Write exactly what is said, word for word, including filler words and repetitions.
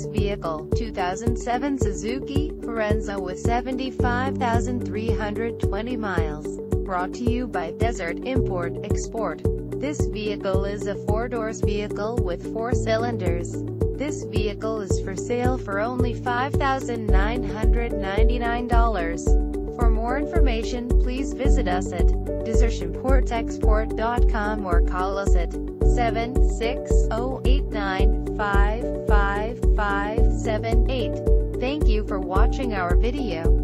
vehicle, two thousand seven Suzuki Forenza with seventy-five thousand three hundred twenty miles. Brought to you by Desert Import Export. This vehicle is a four-doors vehicle with four cylinders. This vehicle is for sale for only five thousand nine hundred ninety-nine dollars. For more information, please visit us at desert import export dot com or call us at seven six zero, eight nine five, five five seven eight. Thank you for watching our video.